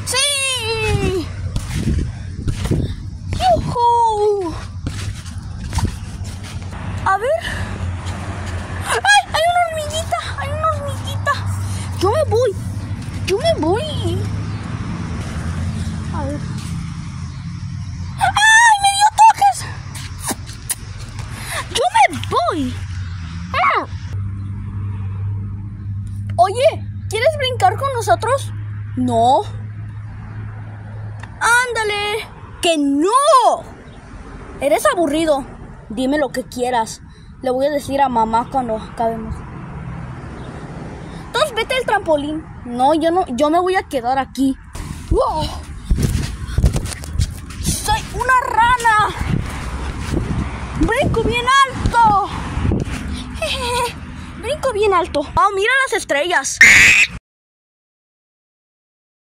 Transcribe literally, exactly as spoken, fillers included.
¡Sí! ¡Yujú! A ver. ¡Ay! ¡Hay una hormiguita! ¡Hay una hormiguita! Yo me voy. Yo me voy. A ver. ¡Ay! ¡Me dio toques! Yo me voy. ¡Ah! Oye, ¿quieres brincar con nosotros? No. Ándale. ¡Que no! Eres aburrido. Dime lo que quieras. Le voy a decir a mamá cuando acabemos. Entonces vete al trampolín. No, yo no, yo me voy a quedar aquí. ¡Wow! ¡Soy una rana! ¡Brinco bien alto! Brinco bien alto. ¡Oh, mira las estrellas!